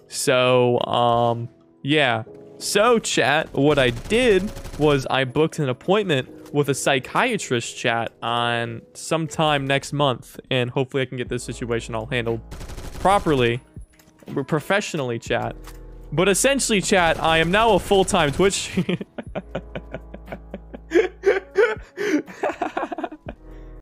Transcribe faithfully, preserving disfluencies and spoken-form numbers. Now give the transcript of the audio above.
So, um, yeah. So, chat, what I did was I booked an appointment with a psychiatrist, chat, on sometime next month. And hopefully I can get this situation all handled properly, professionally, chat. But essentially, chat, I am now a full-time Twitch